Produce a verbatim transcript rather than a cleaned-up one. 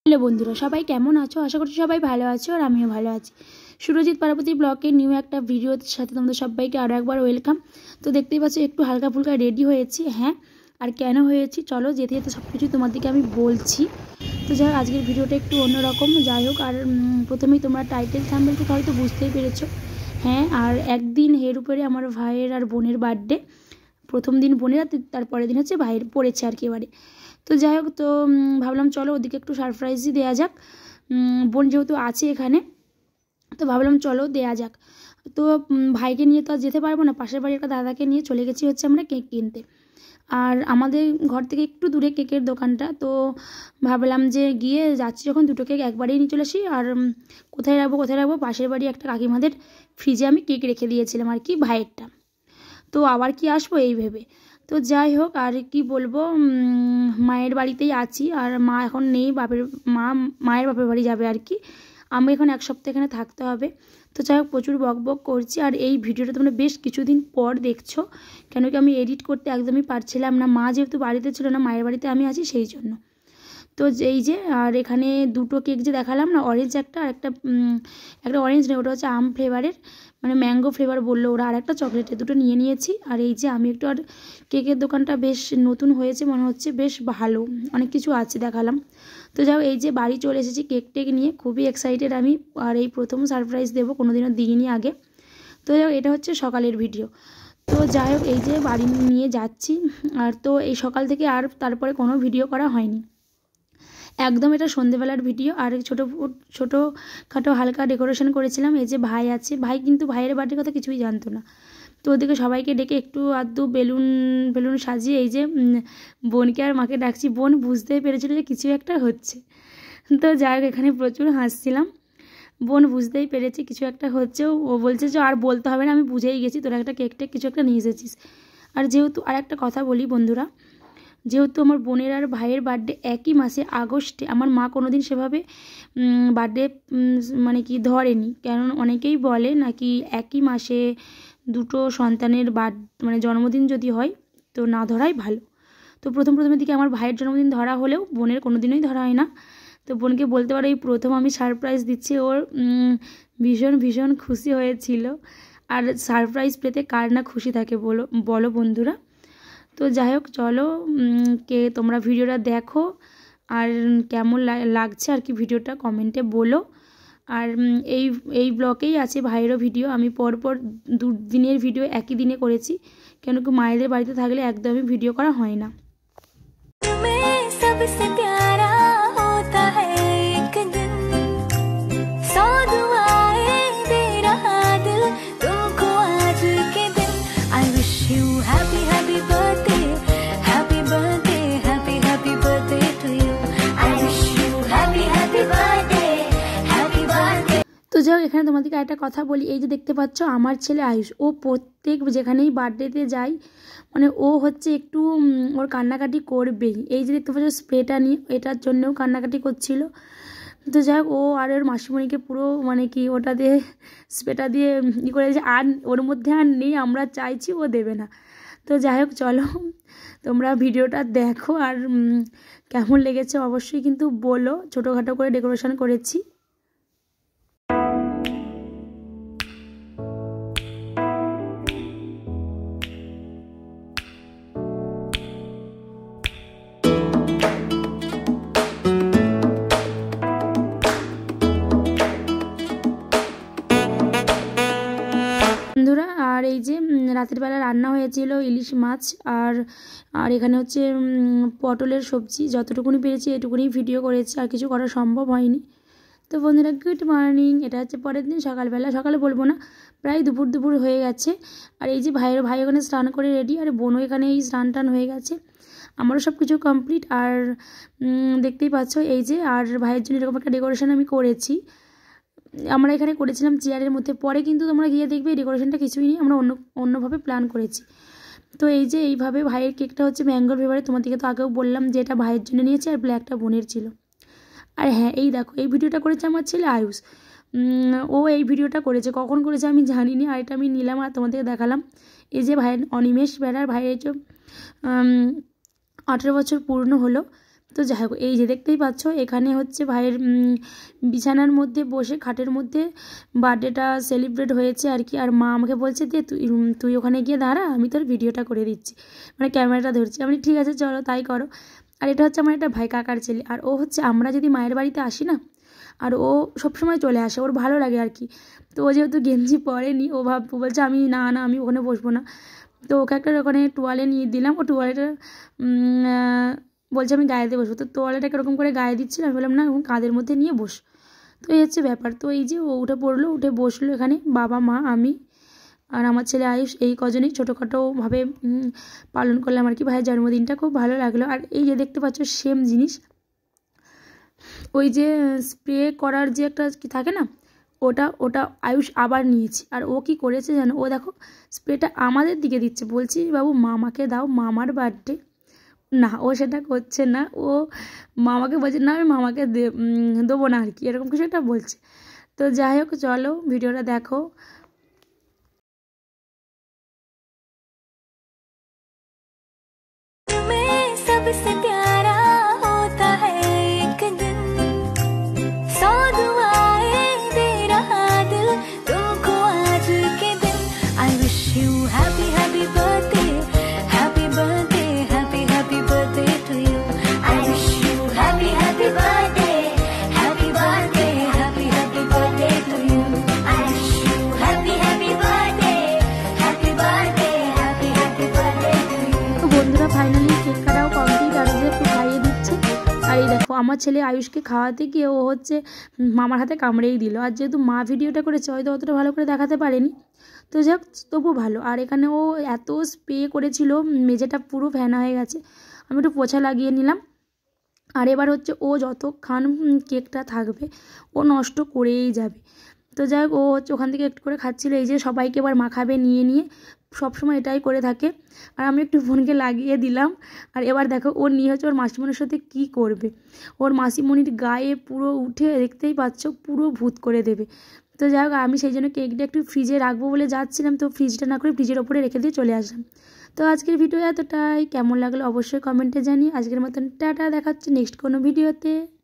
Hello বন্ধুরা, সবাই কেমন আছো? আশা করছি সবাই ভালো আছো আর আমিও ভালো আছি। সুরজিৎ পার্বতী ব্লগের নিউ একটা ভিডিওর সাথে তোমাদের সবাইকে আরও একবার ওয়েলকাম। তো দেখতেই পাচ্ছ একটু হালকা ফুলকা রেডি হয়েছি। হ্যাঁ, আর কেন হয়েছি চলো যেতে যেতে সব কিছু তোমাদেরকে আমি বলছি। তো যাই হোক, আজকের ভিডিওটা একটু অন্যরকম। যাই হোক, আর প্রথমেই তোমরা টাইটেল থাম্বনেল থেকে হয়তো বুঝতেই পেরেছো। হ্যাঁ, আর একদিন এর উপরে আমার ভাইয়ের আর বোনের বার্থডে। প্রথম দিন বোনের, তারপরের দিন হচ্ছে ভাইয়ের পড়েছে আর কি এবারে। তো যাই হোক, তো ভাবলাম চলো ওদিকে একটু সারপ্রাইজই দেওয়া যাক। বোন যেহেতু আছে এখানে, তো ভাবলাম চলো দেওয়া যাক। তো ভাইকে নিয়ে তো আর যেতে পারবো না, পাশের বাড়ির একটা দাদাকে নিয়ে চলে গেছি হচ্ছে আমরা কেক কিনতে। আর আমাদের ঘর থেকে একটু দূরে কেকের দোকানটা, তো ভাবলাম যে গিয়ে যাচ্ছি যখন দুটো কেক একবারেই নিয়ে চলে আসি। আর কোথায় রাখবো কোথায় রাখবো পাশের বাড়ি একটা কাকিমাদের ফ্রিজে আমি কেক রেখে দিয়েছিলাম আর কি, ভাইয়েরটা। তো আবার কি আসবো এই ভেবে। তো যাই হোক, আর কি বলবো, মায়ের বাড়িতেই আছি। আর মা এখন নেই, বাপের মা মায়ের বাপের বাড়ি যাবে আর কি। আমি এখন এক সপ্তাহ এখানে থাকতে হবে। তো যাই হোক, প্রচুর বক বক করছি। আর এই ভিডিওটা তোমরা বেশ কিছুদিন পর দেখছো, কেন কি আমি এডিট করতে একদমই পারছিলাম না। মা যেহেতু বাড়িতে ছিল না, মায়ের বাড়িতে আমি আছি সেই জন্য। তো এই যে, আর এখানে দুটো কেক যে দেখালাম না, অরেঞ্জ একটা আর একটা একটা অরেঞ্জ নেই, ওটা হচ্ছে আম ফ্লেভারের, মানে ম্যাঙ্গো ফ্লেভার বললো ওরা, আর একটা চকলেটের, দুটো নিয়ে নিয়েছি। আর এই যে আমি একটু, আর কেকের দোকানটা বেশ নতুন হয়েছে মনে হচ্ছে, বেশ ভালো, অনেক কিছু আছে দেখালাম। তো যাও, এই যে বাড়ি চলে এসেছি কেক টেক নিয়ে, খুবই এক্সাইটেড আমি। আর এই প্রথম সারপ্রাইজ দেবো, কোনোদিনও দিইনি আগে। তো যাও, এটা হচ্ছে সকালের ভিডিও। তো যাই হোক, এই যে বাড়ি নিয়ে যাচ্ছি। আর তো এই সকাল থেকে আর তারপরে কোনো ভিডিও করা হয়নি, একদম এটা সন্ধেবেলার ভিডিও। আর ছোটো ছোটো খাটো হালকা ডেকোরেশন করেছিলাম। এই যে ভাই আছে, ভাই কিন্তু ভাইয়ের বাড়ির কথা কিছুই জানতো না। তো ওদিকে সবাইকে ডেকে একটু আধটু বেলুন বেলুন সাজিয়ে এই যে বোনকে আর মাকে ডাকছি। বোন বুঝতেই পেরেছিল যে কিছু একটা হচ্ছে। তো যাই হোক, এখানে প্রচুর হাসছিলাম। বোন বুঝতেই পেরেছি কিছু একটা হচ্ছে। ও বলছে যে আর বলতে হবে না, আমি বুঝেই গেছি তোরা একটা কেক টেক কিছু একটা নিয়ে এসেছিস। আর যেহেতু, আর একটা কথা বলি বন্ধুরা, যেহেতু আমার বোনের আর ভাইয়ের বার্থডে একই মাসে আগস্টে, আমার মা কোনো দিন সেভাবে বার্থডে মানে কি ধরেনি। কারণ অনেকেই বলে নাকি একই মাসে দুটো সন্তানের বার্থ মানে জন্মদিন যদি হয় তো না ধরাই ভালো। তো প্রথম প্রথমের দিকে আমার ভাইয়ের জন্মদিন ধরা হলেও বোনের কোনো দিনই ধরা হয় না। তো বোনকে বলতে পারো এই প্রথম আমি সারপ্রাইজ দিচ্ছি, ওর ভীষণ ভীষণ খুশি হয়েছিল। আর সারপ্রাইজ পেতে কার না খুশি থাকে বলো বলো বন্ধুরা। তো যাই হোক, চলো কে তোমরা ভিডিওটা দেখো, আর কেমন লাগছে আর কি ভিডিওটা কমেন্টে বলো। আর এই এই ব্লকেই আছে ভাইয়েরও ভিডিও, আমি পরপর দুদিনের ভিডিও একই দিনে করেছি, কেন কি মায়েদের বাড়িতে থাকলে একদমই ভিডিও করা হয় না। তো যাই, এখানে তোমাদেরকে একটা কথা বলি, এই যে দেখতে পাচ্ছ আমার ছেলে আয়ুষ, ও প্রত্যেক যেখানেই বার্থডেতে যায় মানে ও হচ্ছে একটু ওর কান্নাকাটি করবেই। এই যে দেখতে পাচ্ছ স্প্রেটা নিয়ে, এটার জন্যও কান্নাকাটি করছিল। তো যাই হোক, ও আর ওর মাসিমণিকে পুরো মানে কি ওটা দিয়ে স্প্রেটা দিয়ে ই করে যে আর ওর মধ্যে আর নেই, আমরা চাইছি ও দেবে না। তো যাই হোক, চলো তোমরা ভিডিওটা দেখো, আর কেমন লেগেছে অবশ্যই কিন্তু বলো। ছোটোখাটো করে ডেকোরেশন করেছি। বন্ধুরা, আর এই যে রাতের বেলা রান্না হয়েছিল ইলিশ মাছ, আর আর এখানে হচ্ছে পটলের সবজি। যতটুকুনি পেরেছি এটুকুনি ভিডিও করেছি, আর কিছু করা সম্ভব হয়নি। তো বন্ধুরা, গুড মর্নিং। এটা হচ্ছে পরের দিন সকালবেলা, সকালে বলবো না, প্রায় দুপুর দুপুর হয়ে গেছে। আর এই যে ভাইয়ের ভাই ওখানে স্নান করে রেডি, আর বোনও এখানে এই স্নান টান হয়ে গেছে। আমারও সব কিছু কমপ্লিট। আর দেখতেই পাচ্ছ এই যে, আর ভাইয়ের জন্য এরকম একটা ডেকোরেশন আমি করেছি। আমরা এখানে করেছিলাম চেয়ারের মধ্যে, পরে কিন্তু তোমরা গিয়ে দেখবে এই ডেকোরেশনটা কিছুই নেই, আমরা অন্য অন্যভাবে প্ল্যান করেছি। তো এই যে এইভাবে ভাইয়ের কেকটা হচ্ছে ম্যাঙ্গোর ফ্লেভারে, তোমাদেরকে তো আগেও বললাম যে এটা ভাইয়ের জন্য নিয়েছি, আর ব্ল্যাকটা বোনের ছিল। আর হ্যাঁ, এই দেখো এই ভিডিওটা করেছে আমার ছেলে আয়ুষ। ও এই ভিডিওটা করেছে, কখন করেছে আমি জানিনি। আর এটা আমি নিলাম আর তোমাদেরকে দেখালাম। এই যে ভাইয়ের অনিমেষ বেড়ার ভাইয়ের যে আঠেরো বছর পূর্ণ হলো, তো যাই হোক, এই যে দেখতেই পাচ্ছ এখানে হচ্ছে ভাইয়ের বিছানার মধ্যে বসে খাটের মধ্যে বার্থডেটা সেলিব্রেট হয়েছে আর কি। আর মা আমাকে বলছে যে তুই তুই ওখানে গিয়ে দাঁড়া, আমি তোর ভিডিওটা করে দিচ্ছি, মানে ক্যামেরাটা ধরছি। আমি ঠিক আছে চলো তাই করো। আর এটা হচ্ছে আমার একটা ভাই কাকার ছেলে, আর ও হচ্ছে আমরা যদি মায়ের বাড়িতে আসি না, আর ও সবসময় চলে আসে, ওর ভালো লাগে আর কি। তো ও যেহেতু গেঞ্জি পরেনি, ও ভাব বলছে আমি না না আমি ওখানে বসবো না। তো ওকে একটা ওখানে টোয়ালে নিয়ে দিলাম, ও টোয়ালেটা বলছে আমি গায়েতে বসবো। তো তোয়ালেটাকে এরকম করে গায়ে দিচ্ছিলাম, আমি বললাম না এখন কাঁধের মধ্যে নিয়ে বস। তো এই হচ্ছে ব্যাপার। তো এই যে ও উঠে পড়লো, উঠে বসলো এখানে, বাবা মা আমি আর আমার ছেলে আয়ুষ, এই কজনেই ছোটোখাটোভাবে পালন করলাম আর কি ভাইয়ের জন্মদিনটা। খুব ভালো লাগলো। আর এই যে দেখতে পাচ্ছ সেম জিনিস, ওই যে স্প্রে করার যে একটা কি থাকে না, ওটা ওটা আয়ুষ আবার নিয়েছে। আর ও কি করেছে জানো, ও দেখো স্প্রেটা আমাদের দিকে দিচ্ছে, বলছি বাবু মামাকে দাও, মামার বার্থডে। না, ও সেটা করছে না, ও মামাকে বলছে না আমি মামাকে দেবো না আর কি, এরকম কিছু একটা বলছে। তো যাই হোক চলো ভিডিওটা দেখো। सबसे प्यारा होता है एक दिन, सौ दुआएं दे रहा दिल तुमको आज के दिन। I wish you happy happy birthday, happy birthday, happy happy birthday to you. I wish you happy happy birthday, happy birthday, happy happy birthday to you. I wish you happy happy birthday, happy birthday, happy happy birthday to you. তো বন্ধুরা finally cake কাটাও complete, আর যে একটু খাইয়ে দিচ্ছে। আর এই দেখো আমার ছেলে আয়ুষকে খাওয়াতে গিয়ে ও হচ্ছে মামার হাতে কামড়েই দিল। আর যেহেতু মা ভিডিওটা করেছে হয়তো অতটা ভালো করে দেখাতে পারেনি, তো যাক তবু ভালো। আর এখানে ও এত স্প্রে করেছিল, মেঝেটা পুরো ফেনা হয়ে গেছে। আমি একটু পোছা লাগিয়ে নিলাম। আর এবার হচ্ছে ও যতক্ষণ কেকটা থাকবে ও নষ্ট করেই যাবে। তো যাই হোক ও হচ্ছে ওখান থেকে একটু করে খাচ্ছিলো। এই যে সবাইকে এবার মাখাবে নিয়ে নিয়ে, সবসময় এটাই করে থাকে। আর আমি একটু ফোনকে লাগিয়ে দিলাম। আর এবার দেখো ও নিয়ে হচ্ছে ওর মাসিমণির সাথে কী করবে। ওর মাসিমণির গায়ে পুরো উঠে দেখতেই পাচ্ছ পুরো ভূত করে দেবে। তো যাই হোক আমি সেই জন্য কেকটা একটু ফ্রিজে রাখবো বলে যাচ্ছিলাম, তো ফ্রিজটা না করে ফ্রিজের ওপরে রেখে দিয়ে চলে আসলাম। তো আজকের ভিডিও এতটাই, কেমন লাগলো অবশ্যই কমেন্টে জানিয়ে। আজকের মতন টাটা, দেখাচ্ছে নেক্সট কোনো ভিডিওতে।